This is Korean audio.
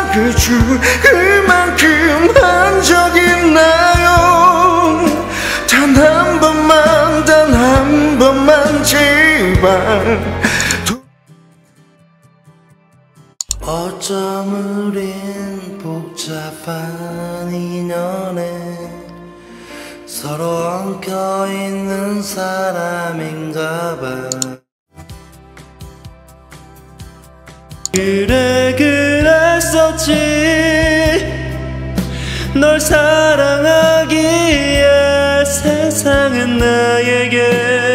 그만큼 한 적 있나요? 단 한 번만 제발. 어쩜 우린 복잡한 인연에 서로 엉켜있는 사람인가봐. 그래 그랬었지. 널 사랑하기에 세상은 나에게